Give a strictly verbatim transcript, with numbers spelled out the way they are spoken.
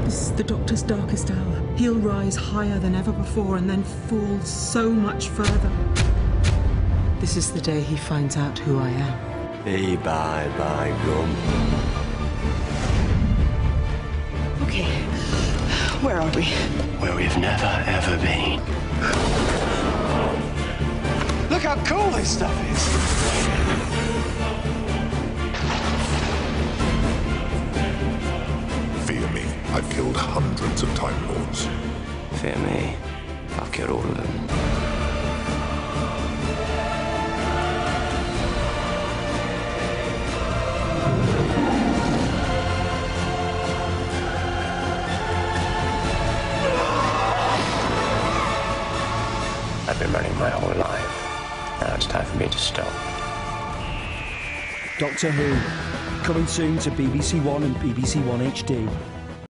This is the Doctor's darkest hour. He'll rise higher than ever before and then fall so much further. This is the day he finds out who I am. Hey, bye, bye, gum. Okay, where are we? Where we've never, ever been. Look how cool this stuff is! Fear me, I've killed hundreds of Time Lords. Fear me, I've killed all of them. I've been running my whole life. Now it's time for me to stop. Doctor Who, coming soon to B B C One and B B C One H D.